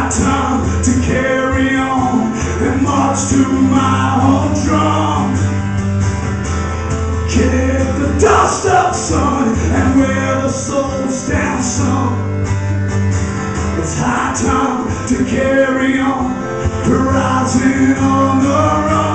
high time to carry on and march to my home drum. Kick the dust up, son, and wear the souls down, son. It's high time to carry on, rising on the run.